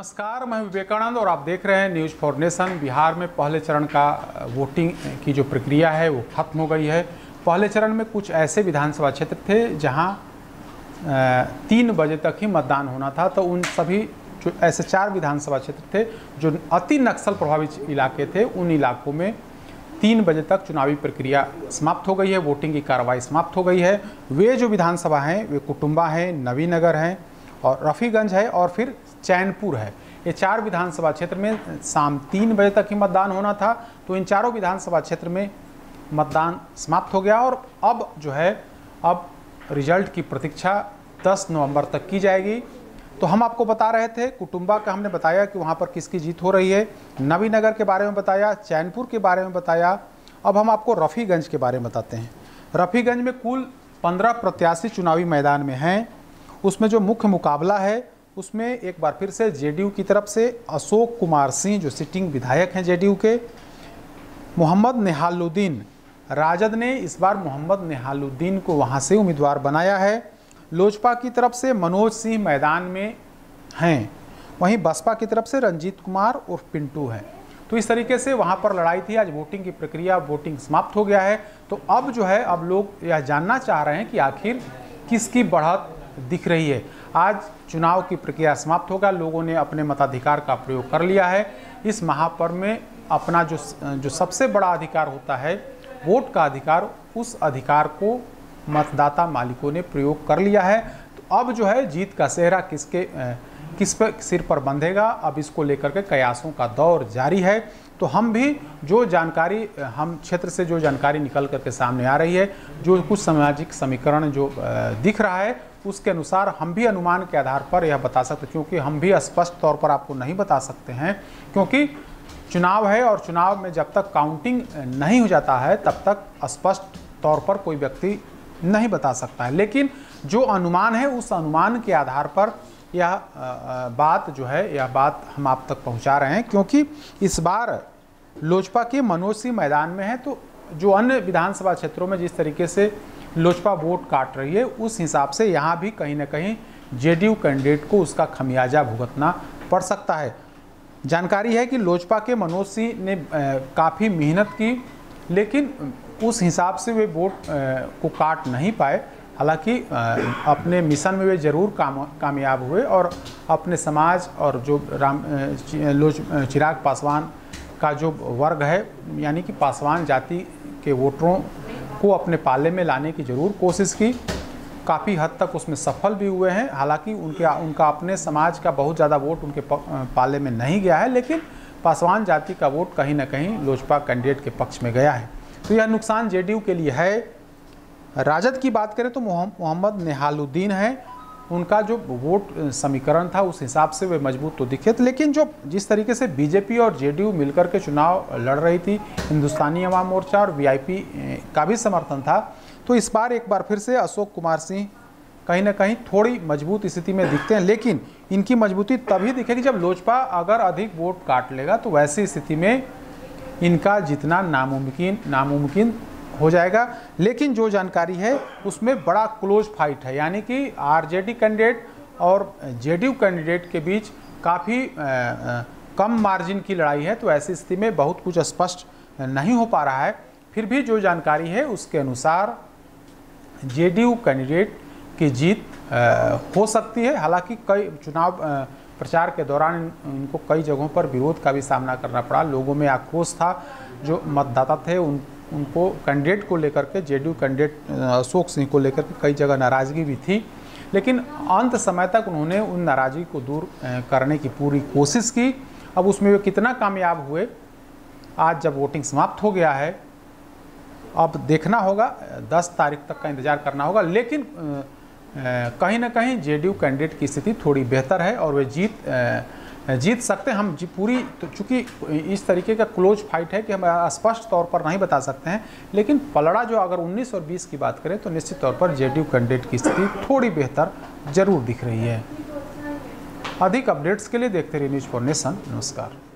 नमस्कार, मैं विवेकानंद और आप देख रहे हैं न्यूज़ फॉर नेशन। बिहार में पहले चरण का वोटिंग की जो प्रक्रिया है वो खत्म हो गई है। पहले चरण में कुछ ऐसे विधानसभा क्षेत्र थे जहां 3 बजे तक ही मतदान होना था, तो उन सभी जो ऐसे 4 विधानसभा क्षेत्र थे जो अति नक्सल प्रभावित इलाके थे, उन इलाकों में 3 बजे तक चुनावी प्रक्रिया समाप्त हो गई है, वोटिंग की कार्रवाई समाप्त हो गई है। वे जो विधानसभा हैं वे कुटुंबा हैं, नवीनगर हैं और रफ़ीगंज है और फिर चैनपुर है। ये 4 विधानसभा क्षेत्र में शाम 3 बजे तक ही मतदान होना था, तो इन चारों विधानसभा क्षेत्र में मतदान समाप्त हो गया और अब जो है अब रिजल्ट की प्रतीक्षा 10 नवंबर तक की जाएगी। तो हम आपको बता रहे थे, कुटुंबा का हमने बताया कि वहाँ पर किसकी जीत हो रही है, नवीनगर के बारे में बताया, चैनपुर के बारे में बताया। अब हम आपको रफ़ीगंज के बारे में बताते हैं। रफ़ीगंज में कुल 15 प्रत्याशी चुनावी मैदान में हैं। उसमें जो मुख्य मुकाबला है उसमें एक बार फिर से जेडीयू की तरफ से अशोक कुमार सिंह जो सिटिंग विधायक हैं जेडीयू के, मोहम्मद नेहालुद्दीन, राजद ने इस बार मोहम्मद नेहालुद्दीन को वहां से उम्मीदवार बनाया है। लोजपा की तरफ से मनोज सिंह मैदान में हैं, वहीं बसपा की तरफ से रंजीत कुमार और पिंटू हैं। तो इस तरीके से वहां पर लड़ाई थी। आज वोटिंग की प्रक्रिया, वोटिंग समाप्त हो गया है। तो अब जो है अब लोग यह जानना चाह रहे हैं कि आखिर किसकी बढ़त दिख रही है। आज चुनाव की प्रक्रिया समाप्त होगा, लोगों ने अपने मताधिकार का प्रयोग कर लिया है। इस महापर्व में अपना जो सबसे बड़ा अधिकार होता है वोट का अधिकार, उस अधिकार को मतदाता मालिकों ने प्रयोग कर लिया है। तो अब जो है जीत का सेहरा किस पर सिर पर बंधेगा, अब इसको लेकर के कयासों का दौर जारी है। तो हम भी जो जानकारी, हम क्षेत्र से जो जानकारी निकल करके सामने आ रही है, जो कुछ सामाजिक समीकरण जो दिख रहा है, उसके अनुसार हम भी अनुमान के आधार पर यह बता सकते, क्योंकि हम भी स्पष्ट तौर पर आपको नहीं बता सकते हैं, क्योंकि चुनाव है और चुनाव में जब तक काउंटिंग नहीं हो जाता है तब तक स्पष्ट तौर पर कोई व्यक्ति नहीं बता सकता है। लेकिन जो अनुमान है उस अनुमान के आधार पर यह बात जो है, यह बात हम आप तक पहुंचा रहे हैं, क्योंकि इस बार लोजपा के मनोज सिंह मैदान में है। तो जो अन्य विधानसभा क्षेत्रों में जिस तरीके से लोजपा वोट काट रही है, उस हिसाब से यहाँ भी कहीं ना कहीं जेडीयू कैंडिडेट को उसका खमियाजा भुगतना पड़ सकता है। जानकारी है कि लोजपा के मनोज सिंह ने काफ़ी मेहनत की, लेकिन उस हिसाब से वे वोट को काट नहीं पाए। हालांकि अपने मिशन में वे जरूर कामयाब हुए और अपने समाज और जो चिराग पासवान का जो वर्ग है, यानी कि पासवान जाति के वोटरों को अपने पाले में लाने की जरूर कोशिश की। काफ़ी हद तक उसमें सफल भी हुए हैं। हालांकि उनका अपने समाज का बहुत ज़्यादा वोट उनके पाले में नहीं गया है, लेकिन पासवान जाति का वोट कहीं ना कहीं लोजपा कैंडिडेट के पक्ष में गया है। तो यह नुकसान जेडीयू के लिए है। राजद की बात करें तो मोहम्मद नेहालुद्दीन है, उनका जो वोट समीकरण था उस हिसाब से वे मजबूत तो दिखे थे, लेकिन जिस तरीके से बीजेपी और जेडीयू मिलकर के चुनाव लड़ रही थी, हिंदुस्तानी अवाम मोर्चा और वीआईपी का भी समर्थन था, तो इस बार एक बार फिर से अशोक कुमार सिंह कहीं ना कहीं थोड़ी मजबूत स्थिति में दिखते हैं। लेकिन इनकी मजबूती तभी दिखेगी जब लोजपा अगर अधिक वोट काट लेगा, तो वैसी स्थिति में इनका जीतना नामुमकिन हो जाएगा। लेकिन जो जानकारी है उसमें बड़ा क्लोज फाइट है, यानी कि आरजेडी कैंडिडेट और जेडीयू कैंडिडेट के बीच काफ़ी कम मार्जिन की लड़ाई है। तो ऐसी स्थिति में बहुत कुछ स्पष्ट नहीं हो पा रहा है। फिर भी जो जानकारी है उसके अनुसार जेडीयू कैंडिडेट की जीत हो सकती है। हालांकि कई चुनाव प्रचार के दौरान इनको कई जगहों पर विरोध का भी सामना करना पड़ा। लोगों में आक्रोश था, जो मतदाता थे उनको कैंडिडेट को लेकर के, जेडीयू कैंडिडेट अशोक सिंह को लेकर के कई जगह नाराज़गी भी थी, लेकिन अंत समय तक उन्होंने उन नाराज़गी को दूर करने की पूरी कोशिश की। अब उसमें वे कितना कामयाब हुए, आज जब वोटिंग समाप्त हो गया है, अब देखना होगा। 10 तारीख तक का इंतज़ार करना होगा। लेकिन कहीं ना कहीं जेडीयू कैंडिडेट की स्थिति थोड़ी बेहतर है और वे जीत सकते हैं। हम पूरी, तो चूँकि इस तरीके का क्लोज फाइट है कि हम स्पष्ट तौर पर नहीं बता सकते हैं, लेकिन पलड़ा जो अगर 19 और 20 की बात करें तो निश्चित तौर पर जेडीयू कैंडिडेट की स्थिति थोड़ी बेहतर जरूर दिख रही है। अधिक अपडेट्स के लिए देखते रहिए न्यूज़ फॉर नेशन। नमस्कार।